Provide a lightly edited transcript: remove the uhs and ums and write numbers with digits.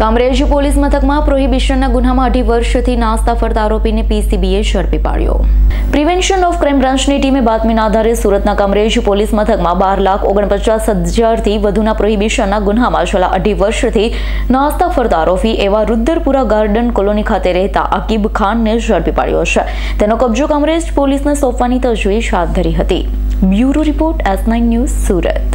Kamrej police મથકમાં પ્રોહિબિશનના ગુન્હામાં 2.5 વર્ષથી નાસ્તા ફરતા આરોપીને પીસીબીએ ઝડપી પાડ્યો। પ્રિવેન્શન ઓફ ક્રાઇમ બ્રાન્ચની ટીમે બાતમીના આધારે સુરતના કામરેજ પોલીસ મથકમાં 12,49,000થી વધુના પ્રોહિબિશનના ગુન્હામાં છેલ્લા 2.5 વર્ષથી નાસ્તા ફરતા આરોપી એવા રુદ્રપુરા ગાર્ડન કોલોની ખાતે રહેતા આકીબ ખાનને ઝડપી પાડ્યો છે। તેનો કબજો કામરેજ પોલીસને સોંપવાની તજવીજ હાથ ધરી હતી। Bureau report S9 news Surat.